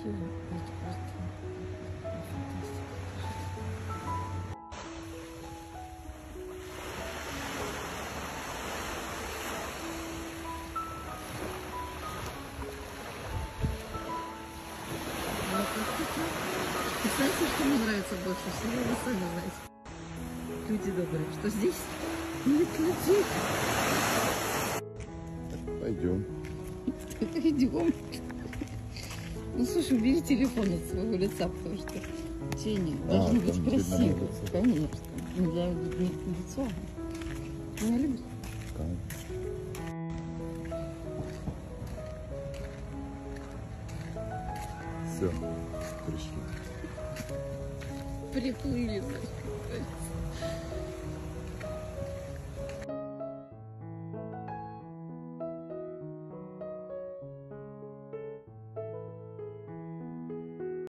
красиво. Это просто фантастика. И знаете, что мне нравится больше всего? Вы сами знаете. Люди добрые, что здесь нет людей. Пойдем. Идем. Ну слушай, убери телефон от своего лица, потому что тени должны быть красивые. Конечно. Для лица. Меня любят. Все, пришли. Приплыли, Сашка.